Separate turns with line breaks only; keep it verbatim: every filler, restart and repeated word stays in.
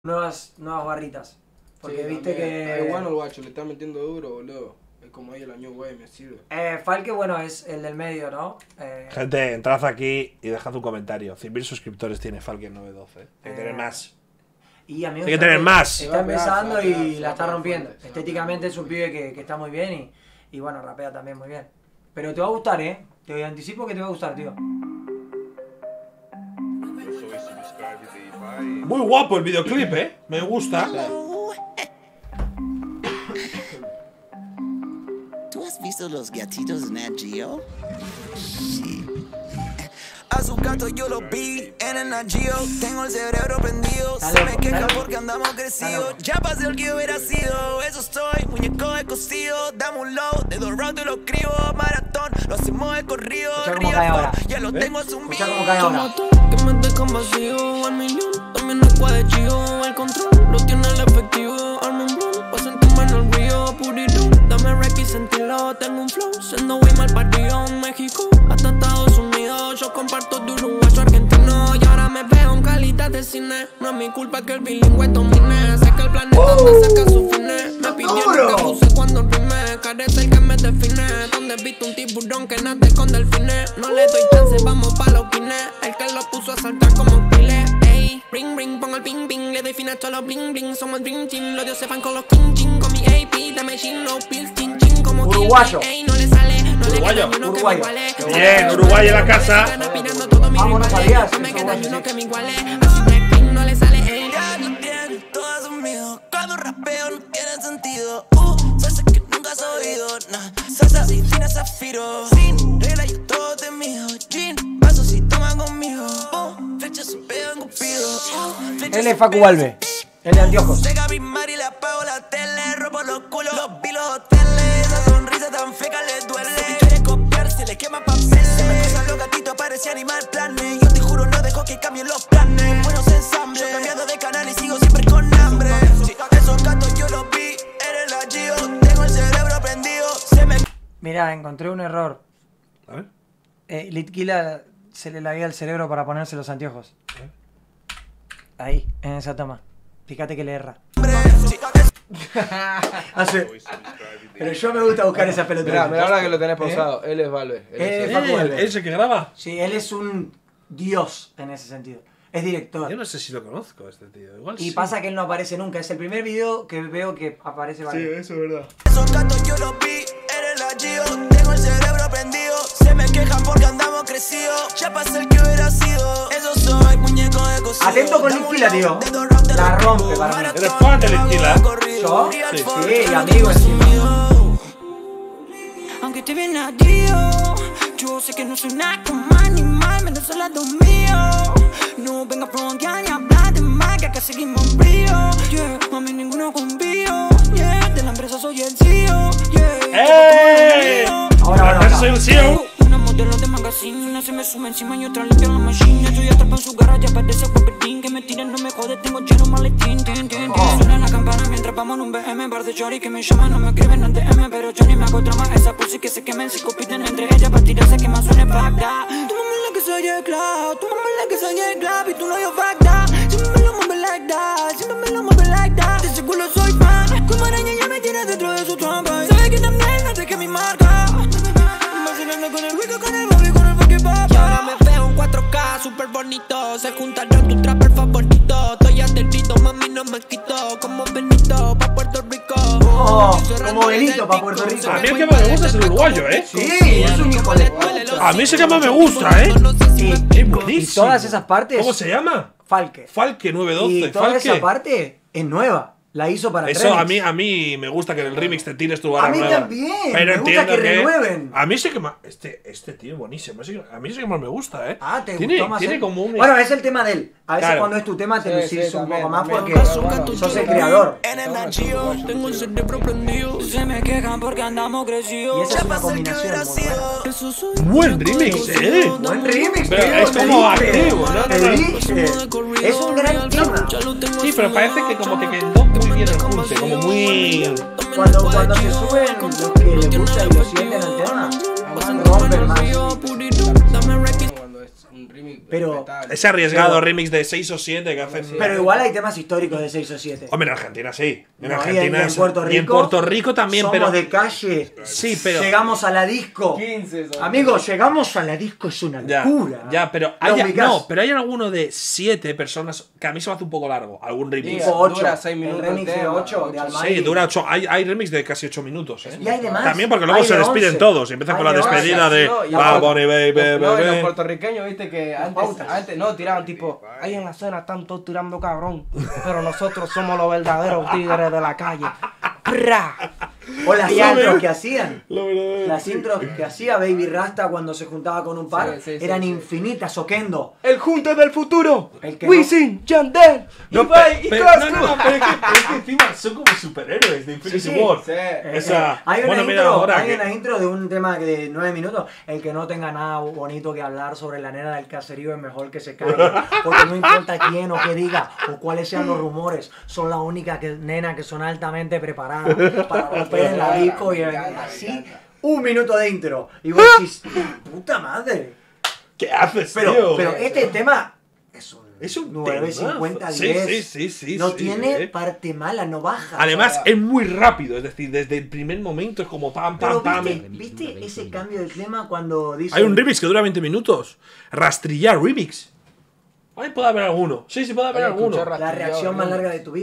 nuevas, nuevas barritas. Porque
sí,
viste
también.
que...
Es bueno el guacho, le está metiendo duro, boludo. Es como ahí el año güey, me sirve.
Eh, Falke, bueno, es el del medio, ¿no? Eh,
Gente, entrad aquí y dejad un comentario. cien mil suscriptores tiene Falke nueve doce. Hay que tener
Eh,
más.
y amigos,
Hay que tener más.
está empezando
Se va a pegar,
y
se
la
va a
está
pegar
rompiendo.
fuerte, se va a
Estéticamente
pegar
es un pibe que, que está muy bien y, y bueno, rapea también muy bien. Pero te va a gustar, ¿eh? Te anticipo que te va a gustar, tío.
Muy guapo el videoclip, ¿eh? Me gusta.
¿Tú has visto los gatitos de Nat Geo? Sí. A su gato yo lo vi en el Nat Geo. Tengo el cerebro prendido.
Dale,
Se me quejan
dale.
porque andamos crecidos.
Dale.
Ya pasé el que hubiera sido. Eso estoy, muñeco de cocido. Dame un low, de dos rounds y lo escribo. Maratón, lo hacemos de corrido.
Escucha cómo cae ahora.
Ya lo
¿Eh?
tengo
Escucha
zumbido.
cómo cae ahora.
Como tú, que me dejan vacío al millón. También no es cuadrechillo. El control lo tiene el efectivo. Arma un blon, pa' sentirme en el río. Purirón, dame rec y sentirlo. Tengo un flow, siendo muy mal partido. México hasta Estados Unidos. Yo comparto de Uruguay a argentino. Y ahora me veo en calidad de cine. No es mi culpa que el bilingüe domine. Sé que el planeta te saca su fines. Me pidieron que puse cuando rime. Carece el que me define. Donde he visto un tiburón que nade con delfines. No le doy chance, vamos pa' los pines. El que lo puso a saltar como pile. Ey, ring ring, pongo el ping ping. Le doy finacho a los bling bling. Somos el dream team. Los dioses van con los king ching. Con mi A P, dame chin, no pills, chin chin. Como
Uruguayo.
Ey, no le sale, no le
Uruguayo.
queda ni uno que me
Uruguayo.
iguale.
Bien, Uruguay en la casa.
Vamos,
no sabías,
no me
eso
queda
no
ni uno
sé.
que me iguale. Así Blackpink no le sale, ey.
Ya no tienen todas son míos. Cuando rapeo no tiene sentido. Uh, salsa que nunca has oído. Nah, salsa sin fina zafiro. Sin regla yo todo te mido. Gin, vasos y toma conmigo. Uh, flechas un pedo encupido. Uh, flechas
Él es
un
Facu
pedo
Valve, el de anteojos.
Llega mi Mari, le apago la tele, robo los culos, los vi los hoteles. Esa sonrisa tan feca le duele. Si quiere copiar, se le quema papeles. Se me cruzan los gatitos, parece animal planes. Yo te juro, no dejo que cambien los planes. Buenos ensambles, yo cambiando de canal y sigo siempre con hambre. Esos gatos yo los vi, eres la Gio. Tengo el cerebro prendido, se me...
Mirá, encontré un error.
A ver.
Eh, Litquila se le laguea el cerebro para ponerse los anteojos. Ahí, en esa toma. Fíjate que le erra. Hace... Pero yo me gusta buscar esa pelota.
Mirá, mirá ahora que lo tenés pausado. Él es Valve. Él
Eh,
es
Facu
¿Él,
Valve.
¿Él es el que graba?
Sí, él es un dios en ese sentido. Es director.
Yo no sé si lo conozco este tío. Igual
Y
sí.
pasa que él no aparece nunca. Es el primer video que veo que aparece Valve.
eso es verdad.
Esos gatos yo los vi, eres la Gio. Tengo el cerebro prendido, se me quejan porque andamos crecidos. Ya pasé el que hubiera sido, eso soy, muñeco de cocido.
Atento con Litquila, tío. La rompe para mí.
¿Eres fan de Litquila?
¿Yo?
Sí.
Sí, amigo encima.
Aunque te viene a Dios, yo sé que no soy nada como animal, menos al lado mío. No venga a frontear ni a hablar de más, que acá seguimos en brío. Yeah, mami, ninguno confío. Yeah, de la empresa soy el C E O.
¡Eh!
Yeah,
Ahora, ahora,
Soy un C E O.
una modelo de magazine, una se me sube encima y otra limpia la machine. Estoy atrapado en su garra, ya parece Wolverine. Que me tiren, no me jode, tengo lleno maletín. Tin, tin, tin. Suena la campana mientras vamos en un B M. Bar de Chori que me llaman, no me escriben en D M. Pero yo ni me hago trama, esa pussy que se quemen. Si compiten entre ellas para tirarse que más suene Bagdad. Tú mami la que soy el club, tú mami la que soy el club. Y tú no yo Bagdad, siempre me lo mueve like that, siempre me lo mueve like that. De ese culo soy fan, como araña ya me tiene dentro de su trampa. Sabe que también no te que mi marca. Vacilando con el rico, con el bobby, con el fucking papa. Y ahora me veo en cuatro K, super bonito. Se juntaron tu trapper favorito. Estoy adherido, mami, no me quito. Como Benito, pa' Puerto Rico.
Oh, como Benito pa' Puerto Rico.
A mí el que más me gusta es el uruguayo, ¿eh?
Sí, es un hijo de puta.
A mí ese que más me gusta, ¿eh?
Sí.
Es
Y
buenísimo.
todas esas partes,
¿Cómo se llama?
Falke.
Falke nueve doce.
Y toda
Falke.
esa parte es nueva. La hizo para
Eso
Remix.
a mí, a mí me gusta que en el remix te tires tu barra
A mí
nueva.
también,
Pero
me gusta
entiendo
que renueven.
A mí sí que más. Este, este tío es buenísimo. ese que- A mí sí que más me gusta, ¿eh?
Ah, te
tiene,
gustó más
Tiene
el-
como un.
Bueno, es el tema de él. A veces
Claro.
cuando es tu tema te
Sí,
lucís
sí,
un
también,
poco más
también.
porque
Claro.
sos el creador.
En el Nat Geo.
Tengo el cerebro prendido. Se me quejan porque andamos
Y
crecidos.
esa es una
pasé el que
combinación
hubiera
muy buena.
sido.
Eso soy.
Buen remix, ¿eh?
Buen remix,
Pero
tío,
es
te
como
dije.
activo, ¿no?
Te
No, no.
dije. Es un gran tema.
Sí, pero parece que como que quedó muy bien el junte. Como muy.
Cuando, cuando se suben los que le gusta y lo sienten al tema, rompen más.
Cuando es Un remix
Pero-
respetable.
Ese arriesgado
Pero-
remix de seis o siete que hacen.
Pero igual hay temas históricos de seis o siete.
Hombre, en Argentina sí. En
No, y
Argentina
y en
es-
Puerto Rico.
y en Puerto Rico también,
somos
pero.
de calle.
Sí, pero.
Llegamos a la disco.
quince son.
Amigos, llegamos a la disco, es una
Ya,
locura.
ya, pero
¿Lo
hay,
ubicás?
no, pero hay alguno de siete personas que a mí se me hace un poco largo. Algún remix.
Tipo ocho.
Dura seis
El
minutos
remix
el
de
tema,
ocho de
ocho.
Almighty.
Sí, dura ocho. Hay, hay remix de casi ocho minutos. ¿eh?
Y hay de más.
También porque luego
Hay
se
de
despiden
once.
todos y empiezan
Hay
con la
de once.
despedida de
No, y
Bad
aparte-
Bunny, baby,
No, y los
baby.
puertorriqueños, viste que antes, antes no tiraban tipo, ahí en la cena están todos tirando cabrón, pero nosotros somos los verdaderos tigres de la calle. ¡Pra!
O las
Y
intros
algo-
que hacían.
Lo verdadero.
Las intros que hacía Baby Rasta cuando se juntaba con un par
Sí, sí, sí,
eran
sí.
infinitas, Oquendo.
El junte del futuro.
El que
Wisin, Yandel,
No,
Ibai
pe-
y
pe-
Coscu.
no, no, no, pero es que, pero es que encima son como superhéroes de Infinity
Sí, sí.
War.
Sí.
Eh,
Esa-
eh, hay una,
bueno, mira,
intro,
ahora
hay
que-
una intro de un tema de nueve minutos. El que no tenga nada bonito que hablar sobre la nena del caserío es mejor que se caiga. Porque no importa quién o qué diga o cuáles sean los rumores, son la única que, nena que son altamente preparadas para romper en la disco y
Me encanta, me
así.
encanta.
Un minuto de intro. Y vos decís, puta madre.
¿Qué haces,
Pero,
tío?
pero este tema es un,
Es un
nueve cincuenta diez.
Sí, sí, sí, sí,
no
sí,
tiene
eh.
parte mala, no baja.
Además,
O sea,
es muy rápido, es decir, desde el primer momento es como pam,
Pero
pam, pam.
viste, ¿viste ese cambio de clima cuando dice
Hay un remix que dura veinte minutos. Rastrillar remix. Ahí puede haber alguno. Sí, sí, puede haber
Oye,
alguno.
escuchar
la reacción más larga de tu vida?